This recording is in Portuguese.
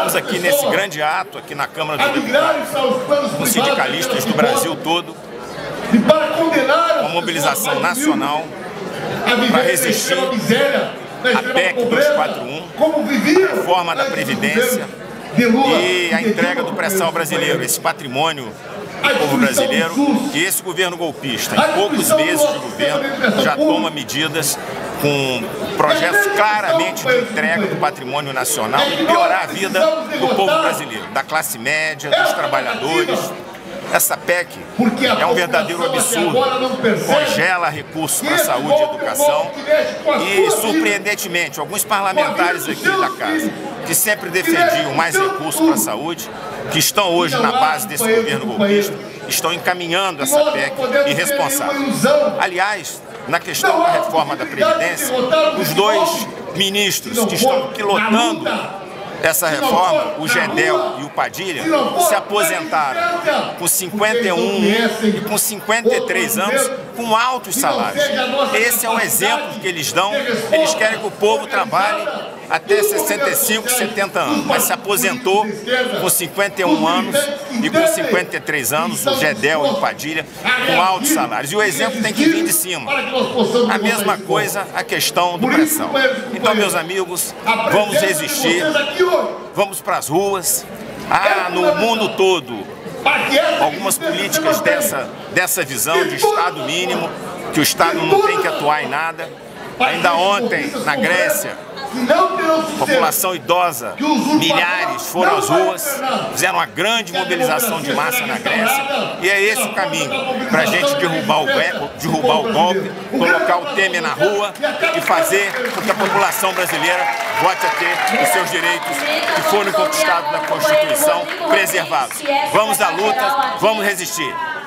Estamos aqui nesse grande ato, aqui na Câmara dos Deputados, com sindicalistas do Brasil todo, uma mobilização nacional para resistir à PEC 241, a reforma da Previdência e a entrega do pré-sal brasileiro, esse patrimônio do povo brasileiro, que esse governo golpista, em poucos meses de governo, já toma medidas com projetos claramente de entrega do patrimônio nacional e piorar a vida do povo brasileiro, da classe média, dos trabalhadores. Essa PEC é um verdadeiro absurdo, congela recursos para a saúde e educação e, surpreendentemente, alguns parlamentares aqui da casa, que sempre defendiam mais recursos para a saúde, que estão hoje na base desse governo golpista, estão encaminhando essa PEC irresponsável. Aliás, na questão da reforma da Previdência, os dois ministros que estão pilotando essa reforma, o Gedel e o Padilha, se aposentaram com 51 e com 53 anos, com altos salários. Esse é o exemplo que eles dão. Eles querem que o povo trabalhe até 65, 70 anos, mas se aposentou com 51 anos e com 53 anos, o Gedel e o Padilha, com altos salários. E o exemplo tem que vir de cima. A mesma coisa a questão do pré-sal. Então, meus amigos, vamos resistir, vamos para as ruas. No mundo todo, algumas políticas dessa visão de Estado mínimo, que o Estado não tem que atuar em nada. Ainda ontem, na Grécia, população idosa, milhares foram às ruas, fizeram uma grande mobilização de massa na Grécia, e é esse o caminho para a gente derrubar o golpe, colocar o Temer na rua e fazer com que a população brasileira volte a ter os seus direitos que foram conquistados na Constituição preservados. Vamos à luta, vamos resistir.